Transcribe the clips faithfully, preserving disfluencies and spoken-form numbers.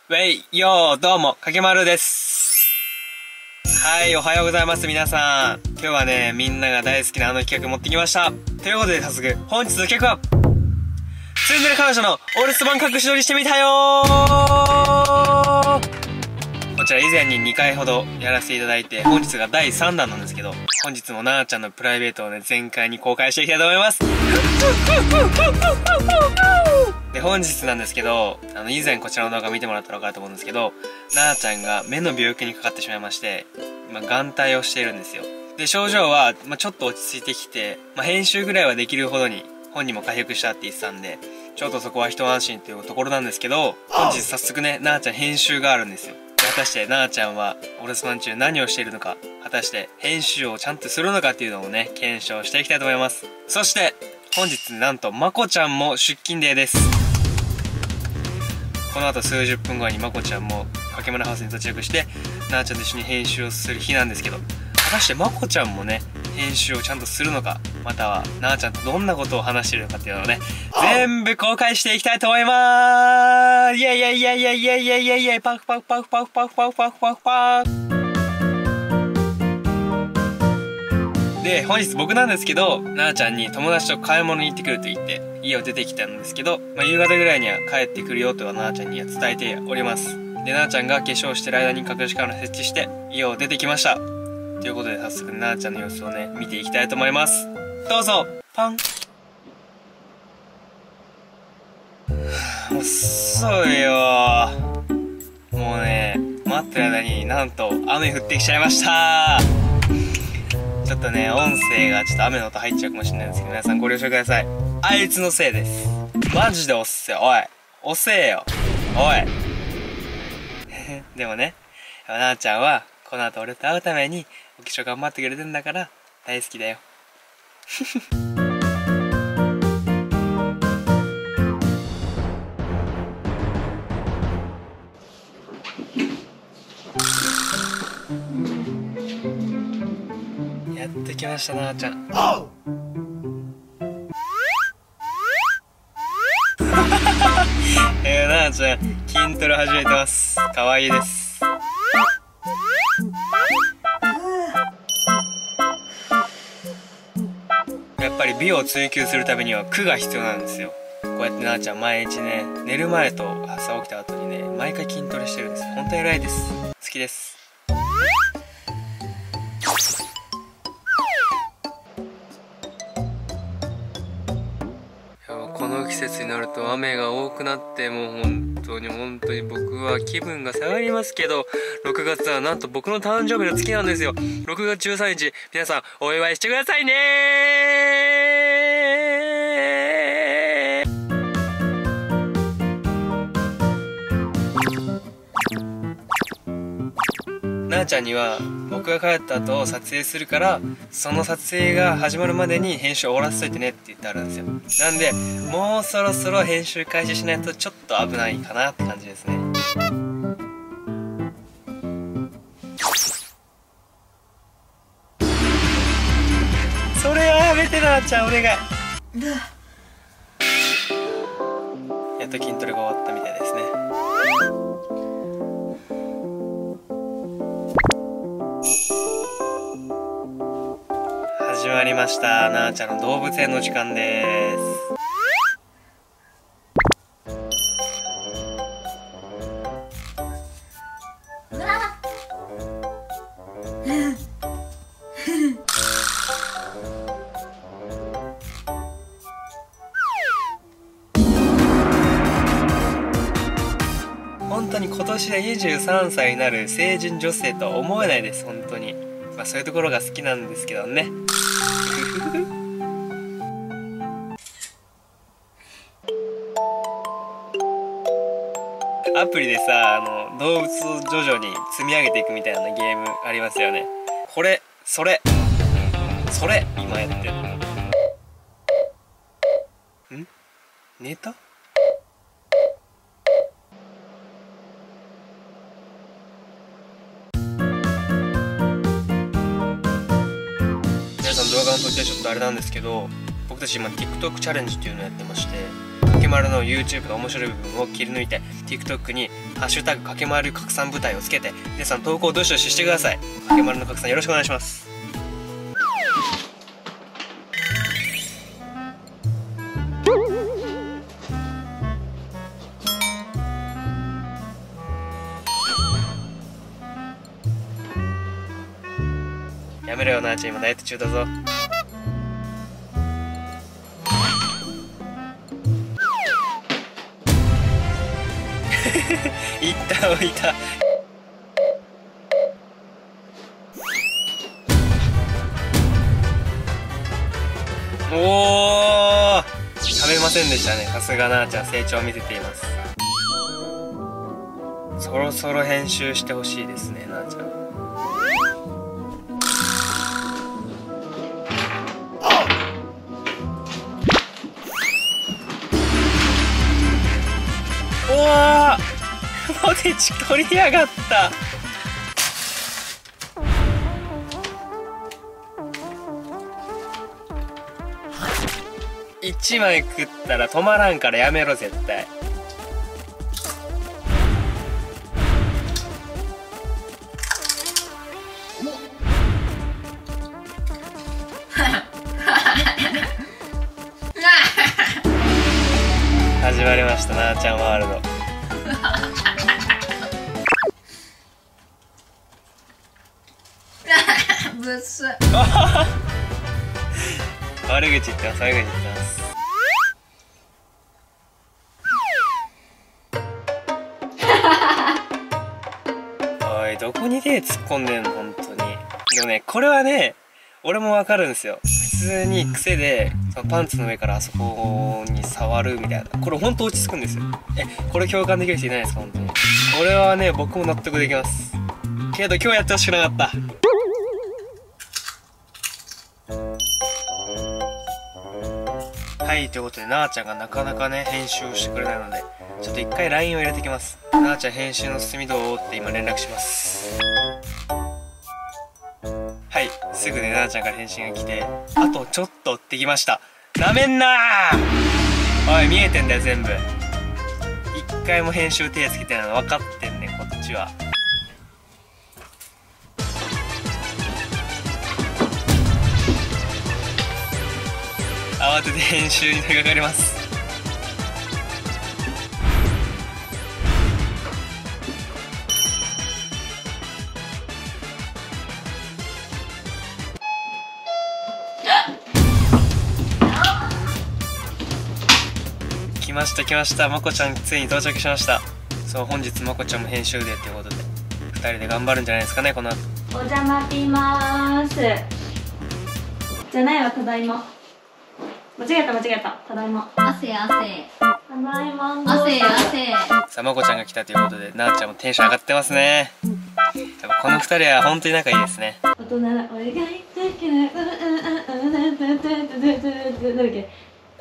ウェイ、よー、どうも、かけまるです。はい、おはようございます、皆さん。今日はね、みんなが大好きなあの企画持ってきました。ということで、早速、本日の企画は、ツンデレ彼女のお留守番隠し撮りしてみたよー。こちら以前ににかいほどやらせていただいて、本日がだいさんだんなんですけど、本日もなーちゃんのプライベートをね、全開に公開していきたいと思います。で、本日なんですけど、あの、以前こちらの動画見てもらったらわかると思うんですけど、なーちゃんが目の病気にかかってしまいまして、今、眼帯をしているんですよ。で、症状は、まあ、ちょっと落ち着いてきて、まあ、編集ぐらいはできるほどに、本人も回復したって言ってたんで、ちょっとそこは一安心っていうところなんですけど、本日早速ね、なーちゃん編集があるんですよ。果たしてなーちゃんはお留守番中何をしているのか、果たして編集をちゃんとするのかっていうのをね、検証していきたいと思います。そして本日なんとまこちゃんも出勤デーです。この後数十分後にまこちゃんもかけまるハウスに到着して、なーちゃんと一緒に編集をする日なんですけど、果たしてまこちゃんもね、編集をちゃんとするのか、またはなーちゃんとどんなことを話しているのかっていうのをね、全部公開していきたいと思いまーす。イエイイエイイエイイエイイエイイエイイエイイエイ、パフパフパフパフパフパフパフパフパフ。で、本日僕なんですけど、なーちゃんに友達と買い物に行ってくると言って家を出てきたんですけど、まあ、夕方ぐらいには帰ってくるよとはなーちゃんには伝えております。で、なーちゃんが化粧してる間に隠しカメラ設置して家を出てきました。ということで早速なーちゃんの様子をね、見ていきたいと思います。どうぞ。パン。遅いよー。もうね、待ってる間になんと雨降ってきちゃいました。ちょっとね、音声がちょっと雨の音入っちゃうかもしれないんですけど、皆さんご了承ください。あいつのせいです。マジでおっせえ。おい、遅えよ。おい。でもね、なーちゃんはこの後俺と会うためにお化粧頑張ってくれてんだから大好きだよ。やってきましたなーちゃん。えー、なーちゃん筋トレ始めてます。可愛いです。やっぱり美を追求するためには苦が必要なんですよ。こうやってなーちゃん毎日ね、寝る前と朝起きた後にね、毎回筋トレしてるんです。本当に偉いです。好きです。この季節になると雨が多くなって、もう本当に本当に僕は気分が下がりますけど、ろくがつはなんと僕の誕生日の月なんですよ。ろくがつじゅうさんにち、皆さんお祝いしてくださいねー。なーちゃんには僕が帰った後を撮影するから、その撮影が始まるまでに編集を終わらせといてねって言ってあるんですよ。なんでもうそろそろ編集開始しないとちょっと危ないかなって感じですね。それはやめてなーちゃん、お願い。やっと筋トレが終わったみたいですね。始まりました。なーちゃんの動物園の時間です。本当に今年でにじゅうさんさいになる成人女性とは思えないです。本当に。まあそういうところが好きなんですけどね。アプリでさ、あの動物を徐々に積み上げていくみたいなゲームありますよね。これそれそれ今やってる。ん寝た？皆さん動画の途中でちょっとあれなんですけど、僕たち今 TikTok チャレンジっていうのをやってまして、かけままるの YouTube の面白い部分を切り抜いて TikTok に「ハッシュタグかけまる拡散部隊」をつけて皆さん投稿をどしどししてください。かけまるの拡散よろしくお願いします。やめろよなーちゃん、今ダイエット中だぞ。いった置いた。おー、食べませんでしたね。さすがなーちゃん、成長を見せています。そろそろ編集してほしいですね、なーちゃん。おー、ポテチ取りやがった。いちまい食ったら止まらんからやめろ絶対。始まりましたなーちゃんワールド。 ブス。 悪口言ってます、悪口言ってます。おい、どこに手突っ込んでんの本当に。でもね、これはね俺もわかるんですよ。普通に癖でそのパンツの上からあそこに触るみたいな、これほんと落ち着くんですよ。え、これ共感できる人いないですか本当に。これはね僕も納得できます。けど今日やってほしくなかった。はい、ということでなーちゃんがなかなかね編集をしてくれないのでちょっと一回 ライン を入れてきます。なーちゃん編集の進みどうって今連絡します。はい、すぐでなーちゃんから返信が来て、あとちょっとってきました。なめんなー。おい、見えてんだよ全部。一回も編集手つけてないの分かってんねんこっちは。慌てて編集に取り掛かります。来ました来ました、まこちゃんついに到着しました。そう、本日まこちゃんも編集デーということでふたりで頑張るんじゃないですかねこの後。 お邪魔しまーす。じゃないわ、ただいま。間違えた間違えた、ただいま。 汗汗。 ただいま。 汗汗。 さあまこちゃんが来たということでなーちゃんもテンション上がってますね。やっぱこのふたりは本当に仲いいですね。 大人な俺が言ってきな、うんうんうんうんうんうんうんうんなんだっけ。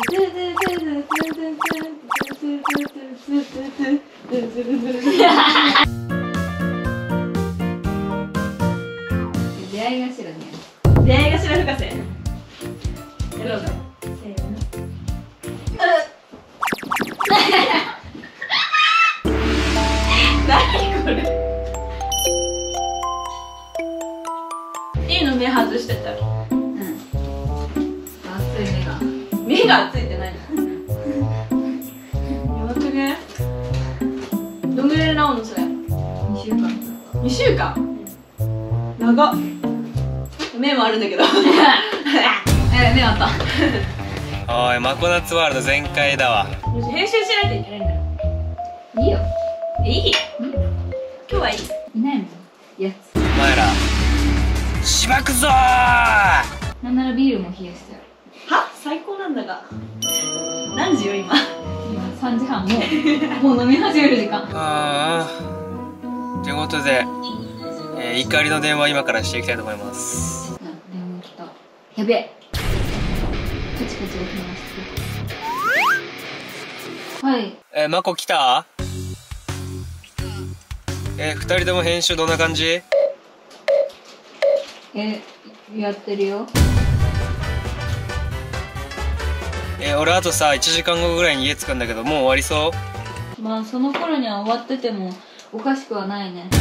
出会い頭に出会い頭深瀬。やろうぜ。せーの。何これ。いいの目外してた。 うん。熱い目が。 目が熱いって何？やばくね？どんぐらいで治るのそれ？ にしゅうかん。 にしゅうかん？長っ。目もあるんだけど。 え、目あった。 おい、マコナッツワールド全開だわ。 編集しないといけないんだよ。 いいよ。 いい？今日はいい。 いないもん。やつ。 お前らしばくぞー。 なんならビールも冷やしてある。 は？最高なんだが。何時よ今？ 今さんじはん、もうもう飲み始める時間。 ああ。ということで、えー、怒りの電話今からしていきたいと思います。 あ、電話来た。やべえ。カチカチ起きました。はい。 えー、マコ来た？えー、二人とも編集どんな感じ？ え、やってるよ。 え俺あとさいちじかんごぐらいに家着くんだけどもう終わりそう？ まあその頃には終わっててもおかしくはないね。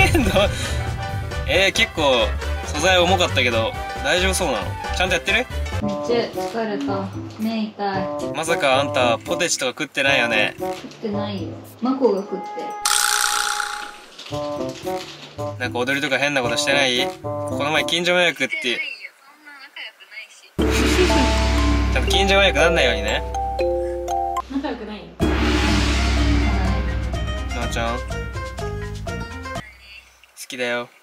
えー、結構素材重かったけど大丈夫そうなの？ちゃんとやってる？ めっちゃ疲れた。目痛い。 まさかあんたポテチとか食ってないよね？ 食ってないよ。マコが食ってる。 なんか踊りとか変なことしてない？この前近所迷惑ってちゃんと近所迷惑なんないようにね。 仲良くないよ。 なあちゃん好きだよ。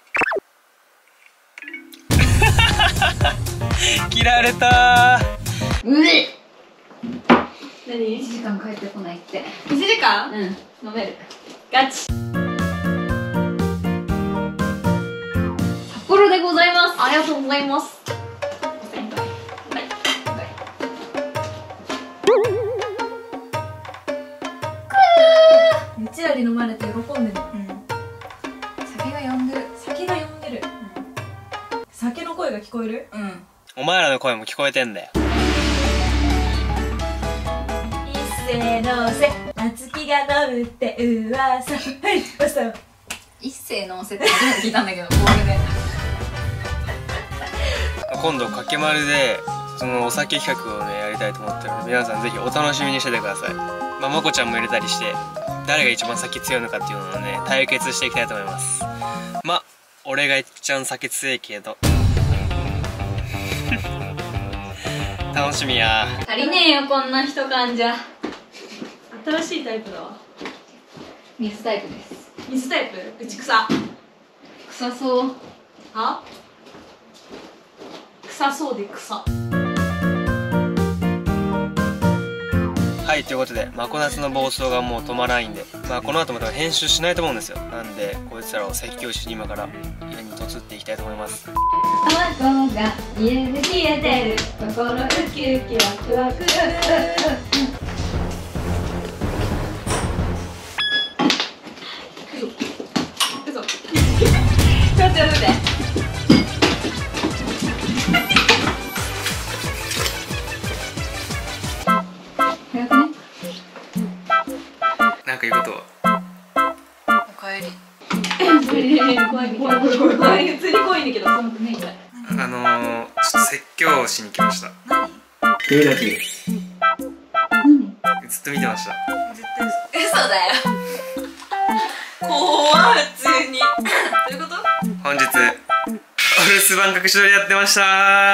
切られたー。 うえ何？ いちじかん帰ってこないって。 いちじかん？ うん、飲める。 ガチ。 札幌でございます。 ありがとうございます。 うちらに飲まれて喜んでる。酒が呼んでる。酒が呼んでる。酒の声が聞こえる。 うん。 お前らの声も聞こえてんだよ。 一斉のせ、夏希が飲むって噂。はい、噂。 一斉のせって初めて聞いたんだけど、ボールで。 今度かけまるでそのお酒企画をねやりたいと思ってるので皆さんぜひお楽しみにしててください。まあまこちゃんも入れたりして誰が一番酒強いのかっていうのをね対決していきたいと思います。まあ俺が一番酒強いけど楽しみや。 足りねえよ、こんな人感じゃ。 新しいタイプだわ。 水タイプです。 水タイプ？うち草。 臭そう。 は？臭そうで草。 はいということでまこなつの暴走がもう止まらないんで、まあこの後も多分編集しないと思うんですよ。なんでこいつらを説教しに今から家に嫁っていきたいと思います。 卵が家で冷えてる。心ウキウキワクワク。 うそ。ちょっとやめて。 なんか言うことは？ おかえり。 怖い怖い怖い怖い怖い。普通に怖いんだけど。 あのー、ちょっと説教しに来ました。君だけずっと見てました。 嘘だよ。 怖い普通に。どういうこと？ 本日お留守番隠し撮りやってましたー。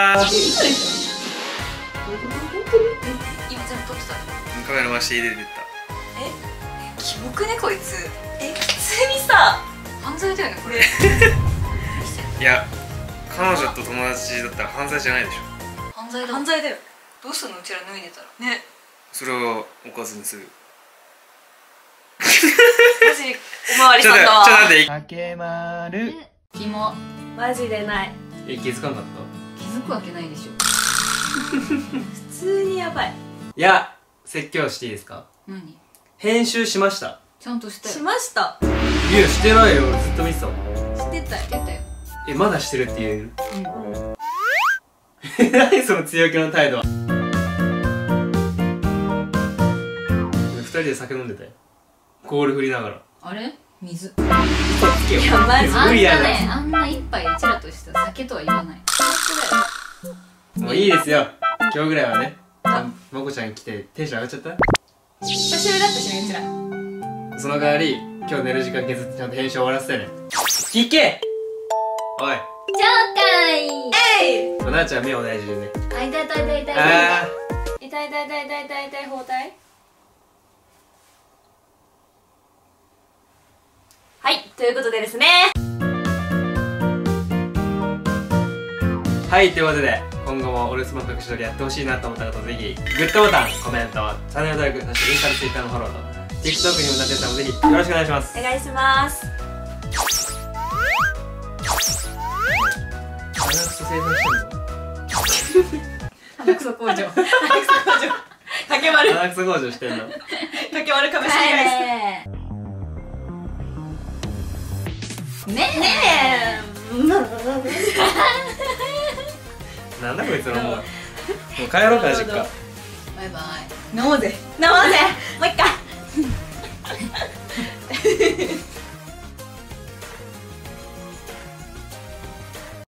今ちゃんと撮ってた。 カメラ回して入れてった。 キモくねこいつ。 え、普通にさ、 犯罪だよねこれ。 いや彼女と友達だったら犯罪じゃないでしょ。 犯罪だ。 犯罪だよ。 どうすんのうちら脱いでたら。 ね。 それをおかずにする。 マジおまわりちょっとさんだわ。 ちょっと待って。かけまる。 キモ。 マジでない。 え気づかなかった？ 気づくわけないでしょ。 普通にやばい。 いや説教していいですか？ 何？ 編集しました。 ちゃんとしたよ。 しました。 いやしてないよ。ずっと見てたもん。 してたよ。 してたよ。 えまだしてるって言える？ うん。 何その強気の態度は。二人で酒飲んでたよ。コール振りながら。 あれ？水。 嘘つけよ。 いやマジあんな無理やね、あんな一杯うちらとしては酒とは言わない。 もういいですよ。今日ぐらいはね。まこちゃん来てテンション上がっちゃった？ 久しぶりだったしね、うちら。 その代わり今日寝る時間削ってちゃんと編集終わらせてね。聞けおい。 ちょうかい。 えい。 なあちゃん目を大事にね。 あ、痛い痛い痛い痛い痛い。 あ痛い痛い痛い痛い痛い痛い包帯。はい、ということでですね。 はいということで今後もお留守番隠し撮りやってほしいなと思った方ぜひグッドボタン、コメント、チャンネル登録、そしてインスタ、ツイッターのフォローと TikTok にもなってたのでぜひよろしくお願いします。 お願いします。 鼻くそ生産してんの？ 鼻くそ工場。鼻くそ工場。かけまる。 鼻くそ工場してんの？ かけまる株式会社。 ねえ。ねなんだこいつのもうもう帰ろうか実家。 え。 バイバイ飲もうぜ飲もうぜもう一回